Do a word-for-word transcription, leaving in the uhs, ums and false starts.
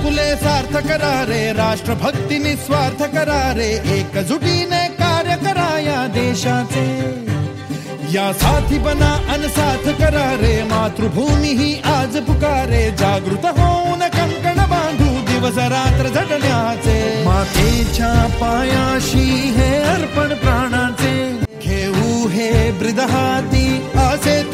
आपुले सार्थ करा रे, राष्ट्रभक्ती निस्वार्थ करा रे, एकजुटीने कार्य करा या देशाचे. या साथी बना अन साथ करा रे, मातृभूमी ही आज पुकारे. जागृत होऊन कंकण बांधू दिवस रात्र झटण्याचे. मातेच्या पायाशी हे अर्पण प्राणाचे, घेऊ हे ब्रीद हाती असे